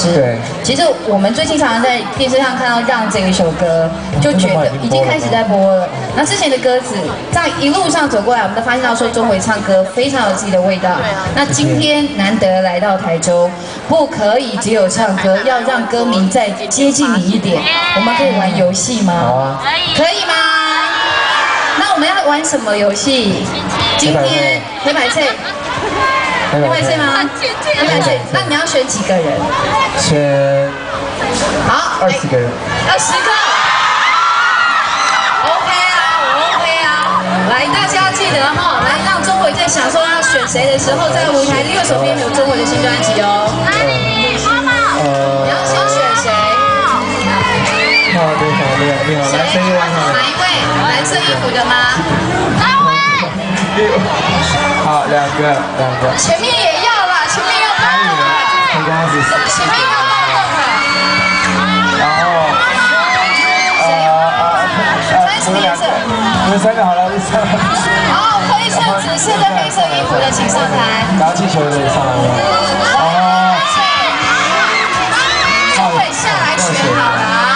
是。对。其实我们最近常常在电视上看到《让》这一首歌，就觉得已经开始在播了。那之前的歌词，在一路上走过来，我们都发现到说钟伟唱歌非常有自己的味道。那今天难得来到台中，不可以只有唱歌，要让歌迷再接近你一点。我们可以玩游戏吗？好啊。可以吗？那我们要玩什么游戏？今天黑白配。 黑白配吗？黑白配，那你要选几个人？ 选好 20个人。 20个。OK 啊，我 OK 啊。来，大家记得哈，来让钟伟在想说要选谁的时候，在舞台右手边有钟伟的新专辑哦。你要先选谁？ 好的，你好，来这一位哈。 哪一位？蓝色衣服的吗？哪位？ 好，两个。 前面也要啦，前面要动动了。前面要动动了。 然后， 穿什么颜色？ 你们3个好了， 好，灰色、紫色跟黑色衣服的请上台。 打气球的也上来了。哦。 钟伟下来选好了啊。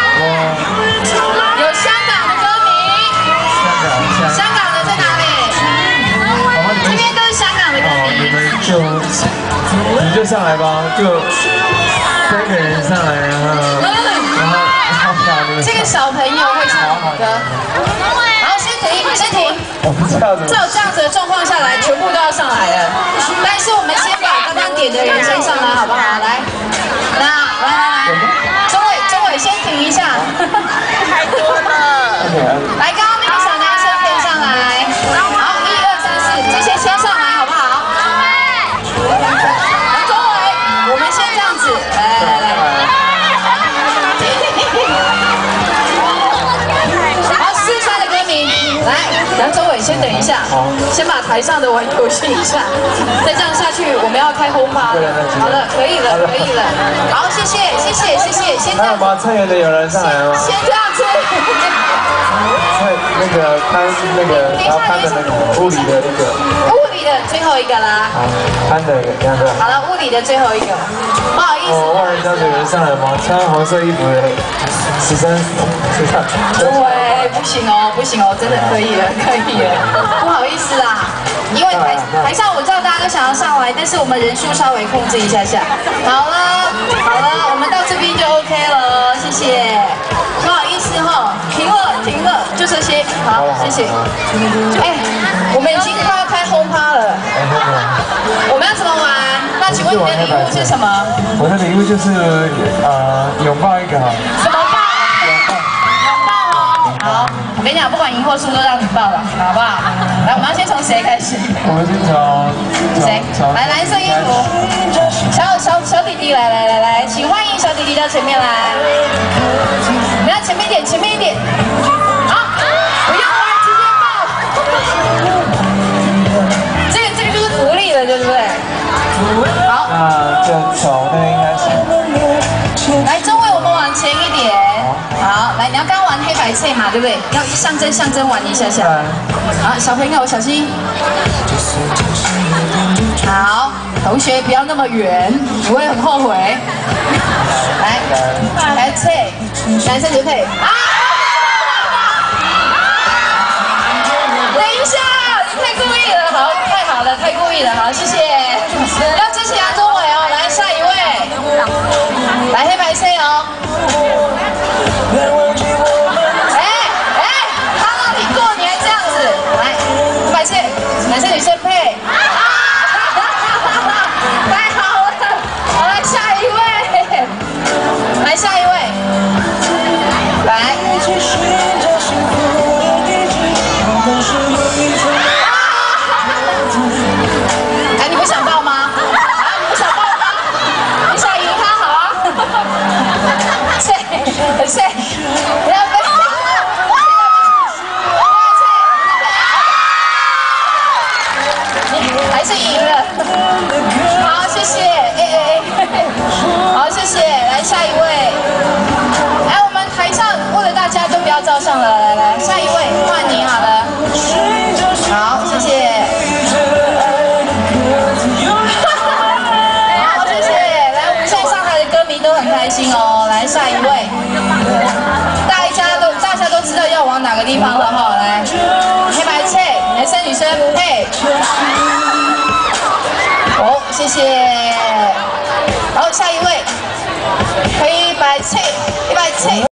有香港的歌迷。香港的在哪里？这边都是香港的歌迷。 你就上来吧，就3个人上来，然后这个小朋友会唱歌。好，先停。 我不知道怎么。 在有这样子的状况下来，全部都要上来了。但是我们先把刚刚点的人先上来，好不好？来，钟伟先停一下。太多了。来，刚刚那个小男生可以上来。好，1、2、3、4，这些先上来，好不好？钟伟，我们先这样子，来。好，43的歌迷，来，梁钟伟先等一下，先把台上的玩游戏一下，再这样下去，我们要开轰趴。好了，可以了。好，谢谢，先这样。 那菜园的有人上来吗？ 先这样子。 那个看那个，然后看的那个物理的那个。 物理的最后一个啦。 看的2个。 好了，物理的最后一个，不好意思。 万人交有人上来吗？穿黄色衣服的13。 对，不行哦，真的可以了。不好意思啦，因为台上我知道大家都想要上来，但是我们人数稍微控制一下。好了，我们到这边就 OK 了，谢谢。不好意思哈，停了，就这些。好，谢谢。我们已经快要开轰趴了。我们要怎么玩？那请问你的礼物是什么？ 我的礼物就是拥抱一个哈。 什么抱？拥抱哦。好，我跟你讲，不管赢或输都让你抱了，好不好？来，我们要先从谁开始？ 我们先从谁？来，蓝色衣服，小弟弟，来，请欢迎小弟弟到前面来。我们要前面一点。好，不用玩，直接抱。这个就是福利了，对不对？好。 那就从那应该是。 来，钟伟，我们往前一点。好，来，你要刚玩黑白配嘛，对不对？要象征玩一下。好，小朋友小心。好，同学不要那么远，你会很后悔。来配，男生就配啊！等一下，你太故意了，好，太好了，太故意了，好，谢谢。要支持杨宗纬哦，来下一位，来黑白配哦。看到你过年这样子，来黑白配，男生女生配。太好了，好，来下一位，来。你不想抱吗？你不想抱吗？你想赢他好啊。谁？不要被。还是赢了。好，谢谢。好，谢谢。来下一位。来，我们台上为了大家都不要照相了，来，下一位，换你好了。好，谢谢。好，谢谢。来，我们现在上台的歌迷开心哦。来下一位，大家都知道要往哪个地方了哈。来，黑白配，男生女生配。好，谢谢。好，下一位，黑白配，黑白配。